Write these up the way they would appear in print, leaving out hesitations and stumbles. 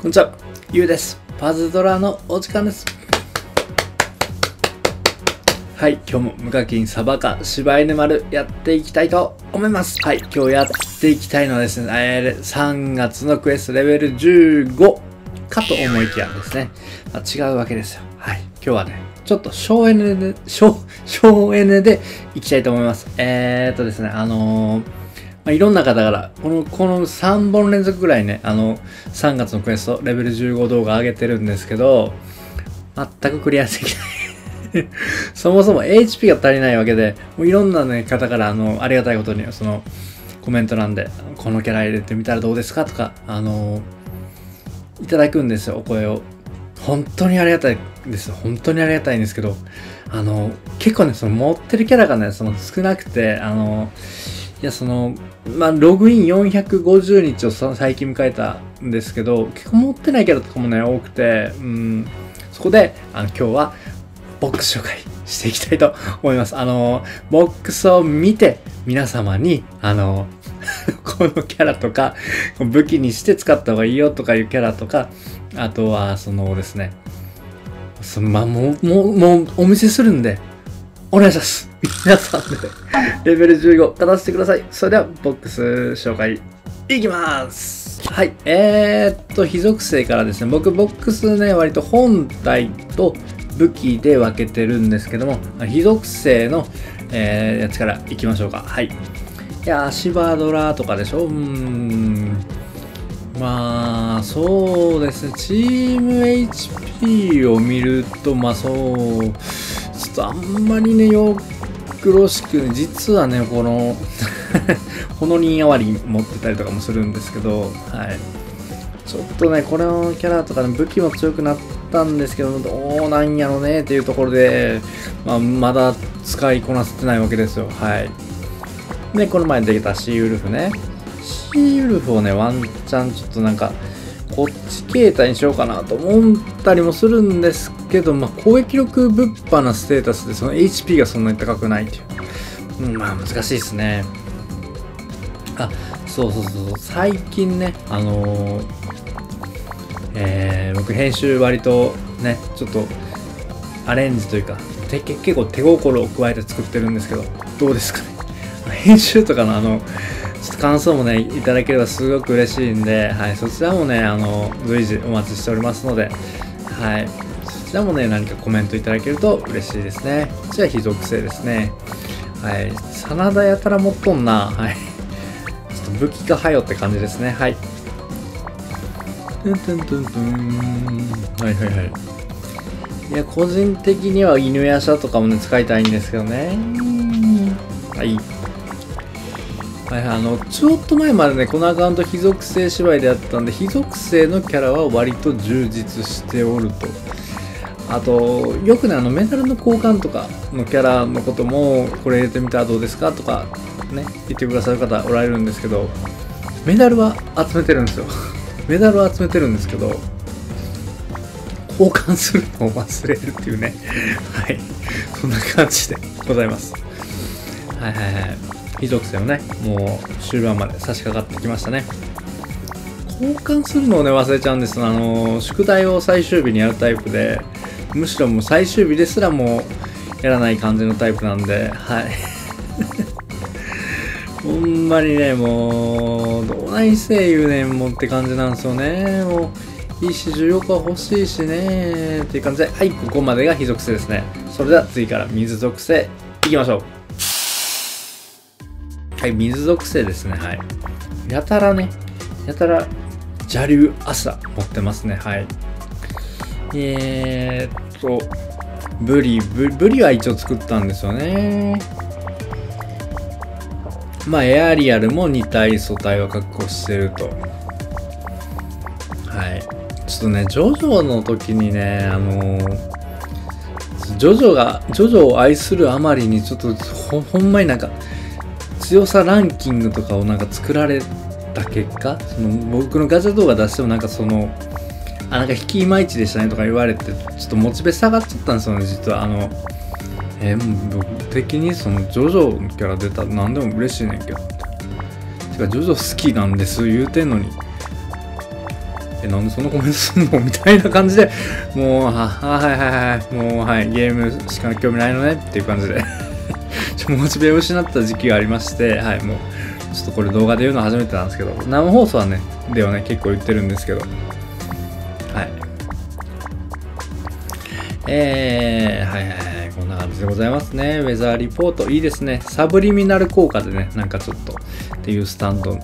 こんにちは、ゆうです。パズドラのお時間です。はい、今日も無課金サバカ柴犬丸やっていきたいと思います。はい、今日やっていきたいのはですね、3月のクエストレベル15かと思いきやですね、違うわけですよ。はい、今日はね、ちょっと省エネでいきたいと思います。ですね、いろんな方からこの3本連続ぐらいね、3月のクエストレベル15動画上げてるんですけど、全くクリアできないそもそも HP が足りないわけで、もういろんなね方からありがたいことにそのコメント欄でこのキャラ入れてみたらどうですかとかいただくんですよ、お声を。本当にありがたいです。本当にありがたいんですけど、結構ねその持ってるキャラがね少なくて、ログイン450日を最近迎えたんですけど、結構持ってないキャラとかもね多くて、そこで今日はボックス紹介していきたいと思います。ボックスを見て皆様にこのキャラとか武器にして使った方がいいよとかいうキャラとか、あとはですね、もうお見せするんでお願いします。皆さんでレベル15勝たせてください。それではボックス紹介いきます。はい、非属性からですね、僕ボックスね割と本体と武器で分けてるんですけども、非属性の、やつからいきましょうか。はい。いやー、シバドラとかでしょ。そうですね。チーム HP を見ると、ちょっとあんまりね、よろしく、実はね、この、この人あわり持ってたりとかもするんですけど、はい。ちょっとね、これのキャラとか、ね、武器も強くなったんですけど、どうなんやろねっていうところで、まだ使いこなせてないわけですよ。はい。で、この前できたシーウルフね。シーウルフをね、ワンチャンちょっとこっち形態にしようかなと思ったりもするんですけど、攻撃力ぶっぱなステータスでその HP がそんなに高くないっていう。難しいですね。そう。最近ね、僕編集割とね、ちょっとアレンジというか、結構手心を加えて作ってるんですけど、どうですかね。編集とかのちょっと感想もね、いただければすごく嬉しいんで、はい、そちらもね、随時お待ちしておりますので、はい、そちらもね、何かコメントいただけると嬉しいですね。こちら非属性ですね。はい、真田やたら持っとんな。はい。ちょっと武器がはよって感じですね。はい。いや、個人的には犬や舎とかもね、使いたいんですけどね。はい。ちょっと前までね、このアカウント非属性芝居でやったんで、非属性のキャラは割と充実しておると。あと、よくね、メダルの交換とかのキャラのことも、これ入れてみたらどうですかとか、ね、言ってくださる方おられるんですけど、メダルは集めてるんですよ。メダルは集めてるんですけど、交換するのを忘れるっていうね。はい。そんな感じでございます。はい。非属性をね、もう終盤まで差し掛かってきましたね。交換するのをね、忘れちゃうんです。宿題を最終日にやるタイプで、むしろもう最終日ですらもうやらない感じのタイプなんで、はい。ほんまにね、もう、どないせ言うねんもって感じなんですよね。もう、いいし、14日欲しいしねっていう感じで、はい、ここまでが非属性ですね。それでは次から水属性いきましょう。はい、水属性ですね。はい。やたら邪竜朝持ってますね。はい。ブリは一応作ったんですよね。エアリアルも2体素体は確保してると。はい。ちょっとね、ジョジョの時にね、ジョジョを愛するあまりにちょっとほんまに強さランキングとかを作られた結果、僕のガチャ動画出しても引きいまいちでしたねとか言われて、ちょっとモチベ下がっちゃったんですよね、実は。僕的にジョジョキャラ出たら何でも嬉しいねんけど。てか、ジョジョ好きなんです言うてんのに、 なんでそんなコメントすんのみたいな感じで、もう、はいはいはい、もう、はい、ゲームしか興味ないのねっていう感じで、モチベを失った時期がありまして、はい、もう、ちょっとこれ動画で言うの初めてなんですけど、生放送はね、ではね、結構言ってるんですけど、はい。はいはいはい、こんな感じでございますね。ウェザーリポート、いいですね。サブリミナル効果でね、なんかちょっと、っていうスタンド。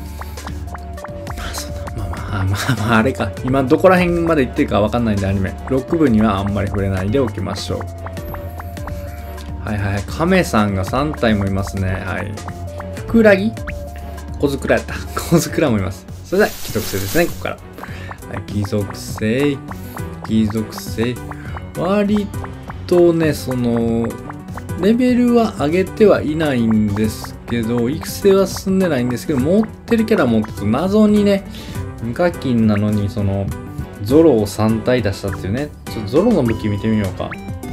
まあ、あれか。今、どこら辺まで行ってるかわかんないんで、アニメ。6部にはあんまり触れないでおきましょう。はいはいはい。亀さんが3体もいますね。はい。ふくらぎ小づくらやった。小づくらもいます。それでは、貴族性ですね、ここから。はい、貴族性。貴族性。割とね、レベルは上げてはいないんですけど、育成は進んでないんですけど、持ってるキャラ持ってる謎にね、無課金なのに、ゾロを3体出したっていうね。ちょっとゾロの武器見てみようか。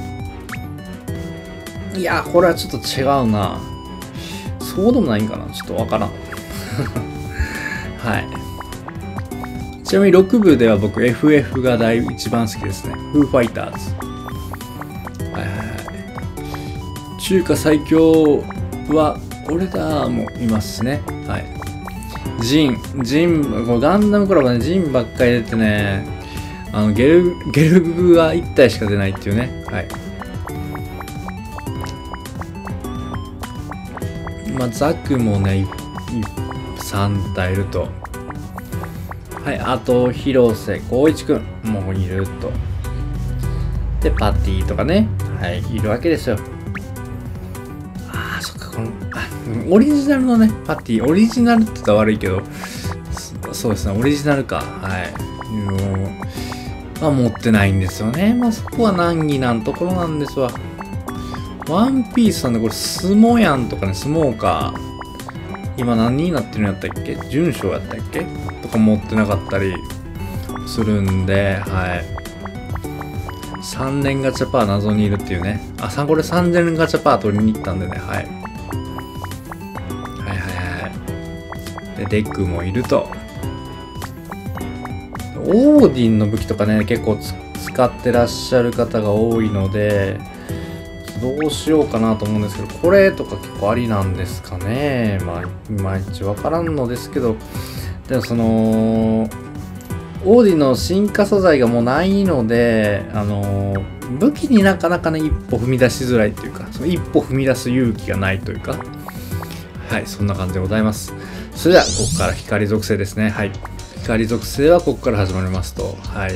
いや、これはちょっと違うな。そうでもないんかな、ちょっとわからん。はい。ちなみに6部では僕 FF が一番好きですね。フーファイターズ。はいはいはい。中華最強は、俺らもいますね。はい。ジン、ガンダムコラボね、ジンばっかり出てね、ゲルグが1体しか出ないっていうね。はい。まあ、ザクもね、3体いると。はい、あと、広瀬光一くんもいると。で、パティとかね、はい、いるわけですよ。ああ、そっか、オリジナルのね、パティ、オリジナルって言ったら悪いけど、そうですね、オリジナルか、はい。まあ、持ってないんですよね。まあ、そこは難儀なところなんですわ。ワンピースさんでこれ、スモヤンとかね、スモーカー。今何になってるんやったっけ？準将やったっけとか持ってなかったりするんで、はい。3連ガチャパー謎にいるっていうね。これ3連ガチャパー取りに行ったんでね、はい。はいはいはい。で、デックもいると。オーディンの武器とかね、結構使ってらっしゃる方が多いので、どうしようかなと思うんですけど、これとか結構ありなんですかね。まあ、いまいちわからんのですけど、でもオーディの進化素材がもうないので、武器になかなかね、一歩踏み出しづらいというか、一歩踏み出す勇気がないというか、はい、そんな感じでございます。それでは、ここから光属性ですね。はい。光属性はここから始まりますと、はい。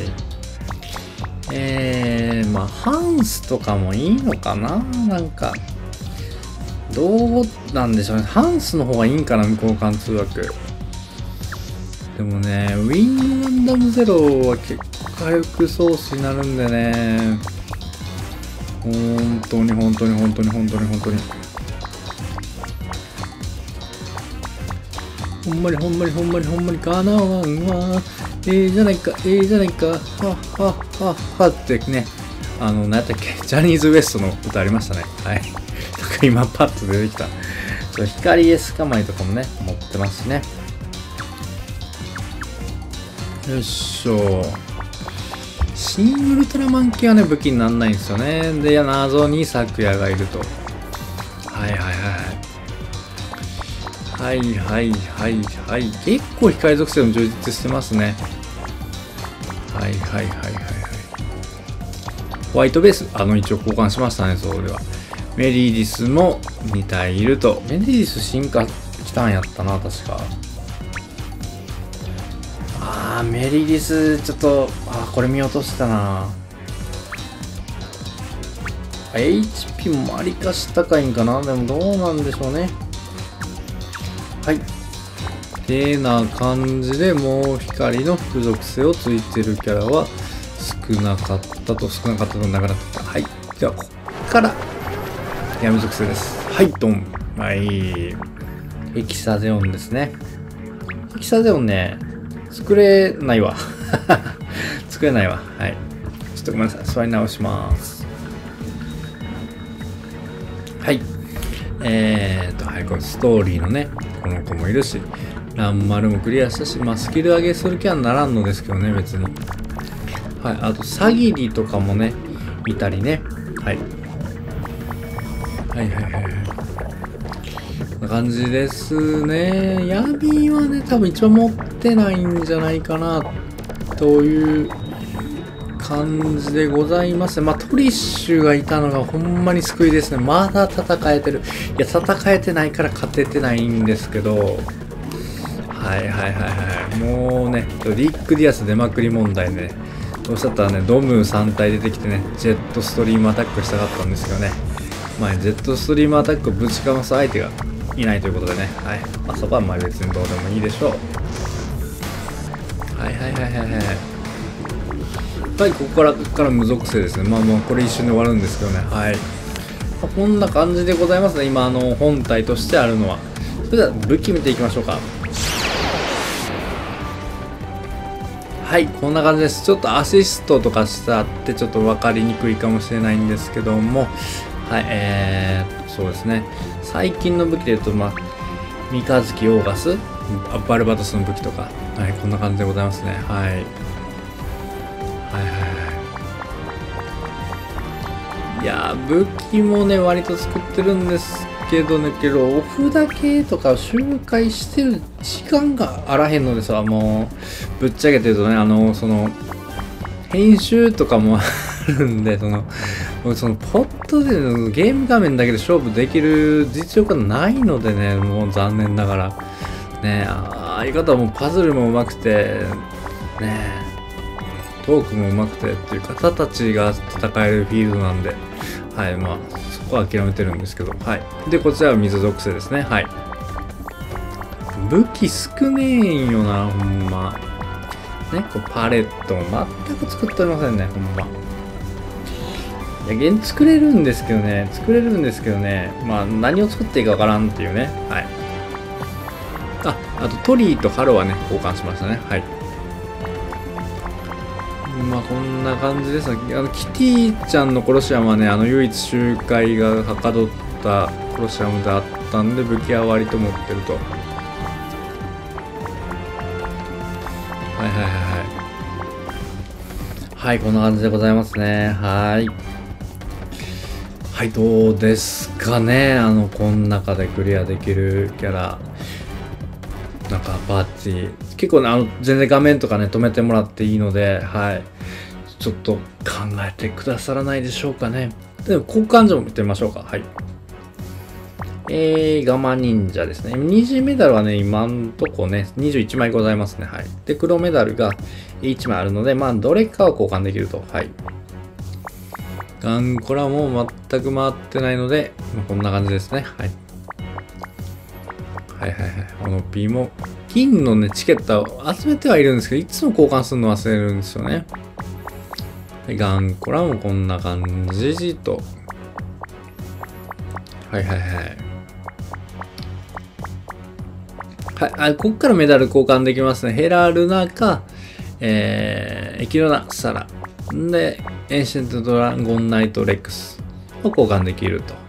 まあ、ハンスとかもいいのかな？なんか、どうなんでしょうね。ハンスの方がいいんかな、向こう貫通枠。でもね、ウィンガンダムゼロは結構回復ソースになるんでね。本当に。ほんまにかなわんわ。じゃないか、はってね、何やったっけ、ジャニーズ WEST の歌ありましたね。はい。なんか今パッと出てきた。光エスカマイとかもね、持ってますね。よいしょ。シン・ウルトラマン系はね、武器にならないんですよね。で、謎に咲夜がいると。はい。結構光属性も充実してますね。はい。ホワイトベース、一応交換しましたね、それは。メリディスも2体いると。メリディス進化したんやったな、確か。メリディス、ちょっと、これ見落としたな。HP もありかし高いんかな。でもどうなんでしょうね。はい。てな感じで、もう光の付属性をついてるキャラは少なかったとなくなった。はい。では、こっから、闇属性です。はい、ドン。はい。エキサゼオンですね。エキサゼオンね、作れないわ。作れないわ。はい。ちょっとごめんなさい。座り直します。はい。はい、これストーリーのね、この子もいるし、 ランマルもクリアしたし、まあスキル上げする気はならんのですけどね、別に。はい、あと、サギリとかもね、いたりね。はい。はいはいはいはい。こんな感じですね。闇はね、多分一番持ってないんじゃないかな、という感じでございます。まあ、トリッシュがいたのがほんまに救いですね。まだ戦えてる。いや、戦えてないから勝ててないんですけど、はいはいはいはい。もうね、リック・ディアス出まくり問題ね。どうしたったらね、ドム3体出てきてね、ジェットストリームアタックしたかったんですけどね。まあ、ジェットストリームアタックをぶちかます相手がいないということでね。はい。まあ、そこはまあ別にどうでもいいでしょう。はいはいはいはいはい。はい、ここから無属性ですね。まあこれ一瞬で終わるんですけどね。はい。まあ、こんな感じでございますね。今、本体としてあるのは。それでは武器見ていきましょうか。はい、こんな感じです。ちょっとアシストとかしてあって、ちょっと分かりにくいかもしれないんですけども、はい、そうですね。最近の武器で言うと、まあ、三日月オーガス、バルバトスの武器とか、はい、こんな感じでございますね。はい。はいはいはい。いやー、武器もね、割と作ってるんですけど、お札系とか周回してる時間があらへんのですわ。もう、ぶっちゃけて言うとね、編集とかもあるんで、ポットでのゲーム画面だけで勝負できる実力がないのでね、もう残念ながら。ね、あいう方はもうパズルも上手くて、ね、トークも上手くてっていう方たちが戦えるフィールドなんで、はい、まあ、そこは諦めてるんですけど、はい。で、こちらは水属性ですね、はい。武器少ねえんよな、ほんま。ね、パレットも全く作っておりませんね、ほんま。いや、作れるんですけどね、まあ、何を作っていいかわからんっていうね、はい。あとトリーとハロはね、交換しましたね、はい。まあこんな感じですね。キティちゃんのコロシアムはね、唯一周回がはかどったコロシアムであったんで、武器は割と持ってると。はいはいはいはい。はい、こんな感じでございますね。はい。はい、どうですかね。この中でクリアできるキャラ。なんかバッチ結構ね、全然画面とかね止めてもらっていいので、はい、ちょっと考えてくださらないでしょうかね。でも交換所も見てみましょうか。はい。ガマ忍者ですね。虹メダルはね、今んとこね、21枚ございますね。はい。で、黒メダルが1枚あるので、まあ、どれかは交換できると。はい。ガンコラも全く回ってないので、こんな感じですね。はい。はいはいはい。この P も、金のね、チケットを集めてはいるんですけど、いつも交換するの忘れるんですよね。はい、ガンコラもこんな感じと。はいはいはい。はい、こっからメダル交換できますね。ヘラルナか、エキロナ、サラ。で、エンシェントドラゴンナイトレックスを交換できると。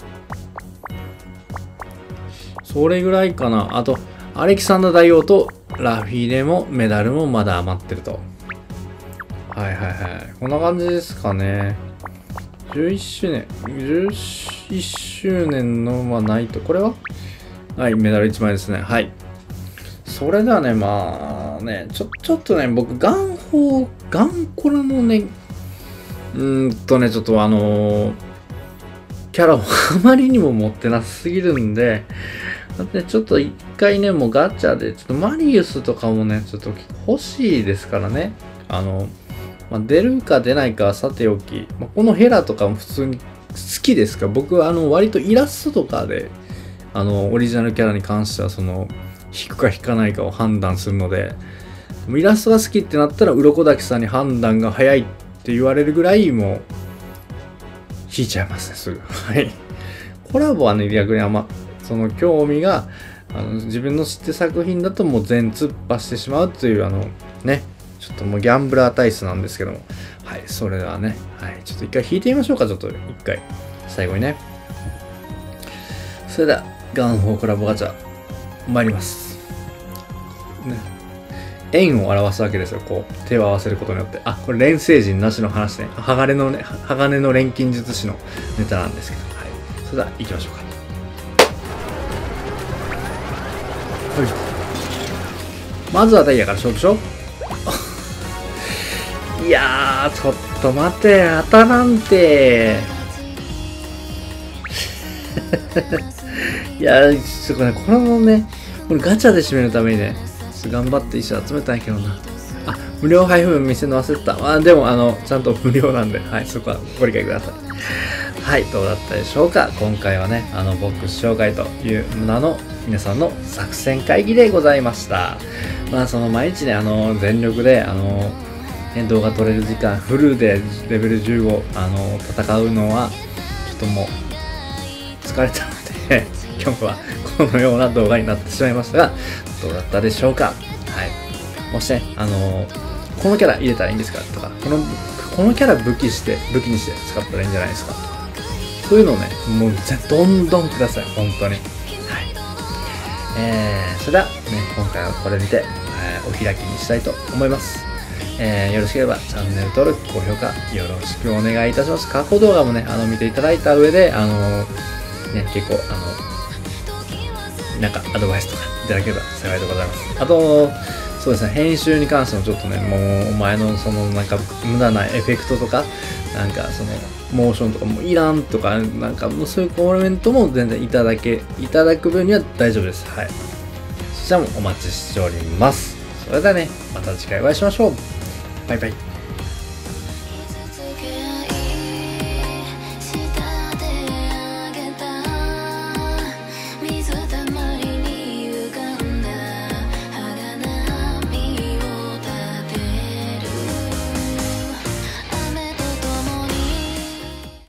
それぐらいかな。あと、アレキサンダー大王とラフィレもメダルもまだ余ってると。はいはいはい。こんな感じですかね。11周年の、まあ、ナイト。これははい、メダル1枚ですね。はい。それではね、まあね、ちょっとね、僕、ガンコラのね、ちょっとキャラをあまりにも持ってなすぎるんで、だってちょっと一回ね、もうガチャで、ちょっとマリウスとかもね、ちょっと欲しいですからね。まあ、出るか出ないかはさておき、まあ、このヘラとかも普通に好きですから、僕は割とイラストとかで、オリジナルキャラに関しては、引くか引かないかを判断するので、イラストが好きってなったら、鱗滝さんに判断が早いって言われるぐらい、もう、引いちゃいますね、すぐ。はい。コラボはね、逆に興味が、自分の知って作品だともう全突破してしまうという、ね、ちょっともうギャンブラー体質なんですけども。はい、それではね、はい、ちょっと一回引いてみましょうか、ちょっと一回。最後にね。それでは、ガンホーコラボガチャ、参ります。 円を表すわけですよ。こう、手を合わせることによって。あ、これ錬成人なしの話ね。鋼の錬金術師のネタなんですけど。はい。それでは行きましょうか。はい。まずはダイヤから勝負しよう。いやー、ちょっと待て、当たらんて。いやー、ちょっとね、これもね、これガチャで締めるためにね、頑張って石集めたんやけどな。あ、無料配布分見せるの忘れてた。あ、でもちゃんと無料なんで、はい、そこはご理解ください。はい、どうだったでしょうか。今回はね、ボックス紹介という名の皆さんの作戦会議でございました。まあ、毎日ね、全力で、動画撮れる時間、フルでレベル15、戦うのは、ちょっともう、疲れたので、今日はこのような動画になってしまいましたが、どうだったでしょうか。はい。もしね、このキャラ入れたらいいんですかとか、このキャラ武器にして使ったらいいんじゃないですか。そういうのをね、もうどんどんください。本当に。はい。それではね、今回はこれにて、お開きにしたいと思います。よろしければチャンネル登録、高評価よろしくお願いいたします。過去動画もね、見ていただいた上で、ね、結構、なんかアドバイスとかいただければ幸いでございます。あと、そうですね、編集に関してもちょっとね、もうお前のなんか無駄なエフェクトとか、なんかモーションとかもいらんとか、なんかもうそういうコメントも全然いただく分には大丈夫です。はい。そちらもお待ちしております。それではね、また次回お会いしましょう。バイバイ。